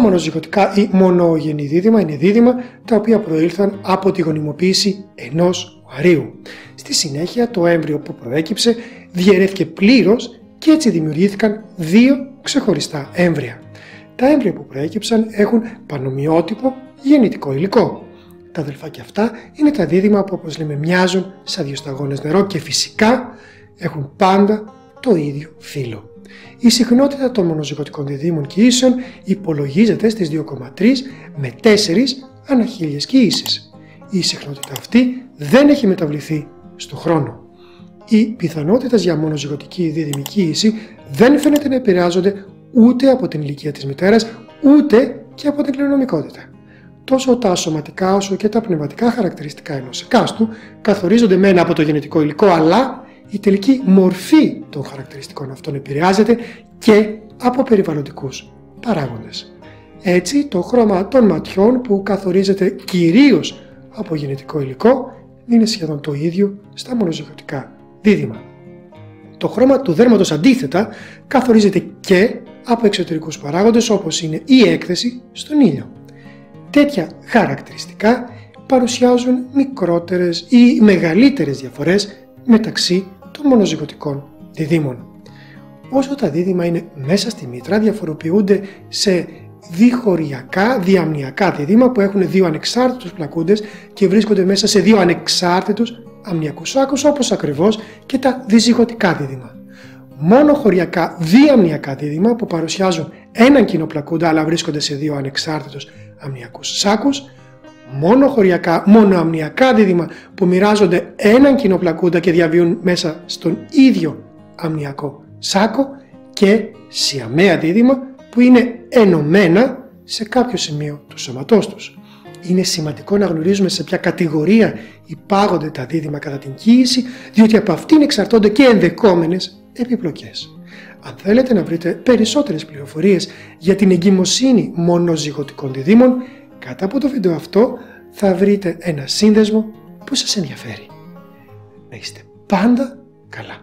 μονοζυγωτικά ή μονογενή δίδυμα είναι δίδυμα τα οποία προήλθαν από τη γονιμοποίηση ενός οαρίου. Στη συνέχεια το έμβριο που προέκυψε διαιρέθηκε πλήρως και έτσι δημιουργήθηκαν δύο ξεχωριστά έμβρια. Τα έμβρια που προέκυψαν έχουν πανομοιότυπο γεννητικό υλικό. Τα αδελφάκια αυτά είναι τα δίδυμα που, όπως λέμε, μοιάζουν σαν δύο σταγόνες νερό και φυσικά έχουν πάντα το ίδιο φύλο. Η συχνότητα των μονοζυγωτικών διδύμων κιήσεων υπολογίζεται στις 2,3 με 4 ανά 1000 κιήσεις. Η συχνότητα αυτή δεν έχει μεταβληθεί στο χρόνο. Οι πιθανότητες για μονοζυγωτική δίδυμη κοίηση δεν φαίνεται να επηρεάζονται ούτε από την ηλικία της μητέρας, ούτε και από την κληρονομικότητα. Τόσο τα σωματικά όσο και τα πνευματικά χαρακτηριστικά ενός εκάστου καθορίζονται μεν από το γενετικό υλικό, αλλά η τελική μορφή των χαρακτηριστικών αυτών επηρεάζεται και από περιβαλλοντικούς παράγοντες. Έτσι, το χρώμα των ματιών, που καθορίζεται κυρίως από γενετικό υλικό, είναι σχεδόν το ίδιο στα μονοζυγωτικά δίδυμα. Το χρώμα του δέρματος, αντίθετα, καθορίζεται και από εξωτερικούς παράγοντες, όπως είναι η έκθεση στον ήλιο. Τέτοια χαρακτηριστικά παρουσιάζουν μικρότερες ή μεγαλύτερες διαφορές μεταξύ των μονοζυγωτικών διδύμων. Όσο τα δίδυμα είναι μέσα στη μήτρα, διαφοροποιούνται σε διχωριακά διαμνιακά δίδυμα που έχουν δύο ανεξάρτητους πλακούντες και βρίσκονται μέσα σε δύο ανεξάρτητους αμνιακούς σάκους, όπως ακριβώς και τα διζυγωτικά δίδυμα. Μόνο χωριακά διαμνιακά δίδυμα που παρουσιάζουν έναν κοινό πλακούντα αλλά βρίσκονται σε δύο ανεξάρτητους αμνιακούς σάκους, μόνο χωριακά μονοαμνιακά δίδυμα που μοιράζονται έναν κοινό πλακούντα και διαβιούν μέσα στον ίδιο αμνιακό σάκο, και σιαμαία δίδυμα που είναι ενωμένα σε κάποιο σημείο του σώματός τους. Είναι σημαντικό να γνωρίζουμε σε ποια κατηγορία υπάγονται τα δίδυμα κατά την κοίηση, διότι από αυτήν εξαρτώνται και ενδεχόμενες επιπλοκές. Αν θέλετε να βρείτε περισσότερες πληροφορίες για την εγκυμοσύνη μονοζυγωτικών διδύμων, κάτω από το βίντεο αυτό θα βρείτε ένα σύνδεσμο που σας ενδιαφέρει. Να είστε πάντα καλά.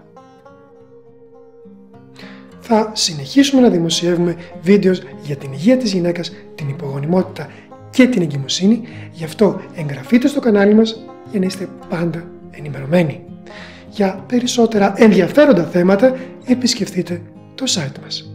Θα συνεχίσουμε να δημοσιεύουμε βίντεο για την υγεία της γυναίκας, την υπογονιμότητα και την εγκυμοσύνη, γι' αυτό εγγραφείτε στο κανάλι μας για να είστε πάντα ενημερωμένοι. Για περισσότερα ενδιαφέροντα θέματα επισκεφτείτε το site μας.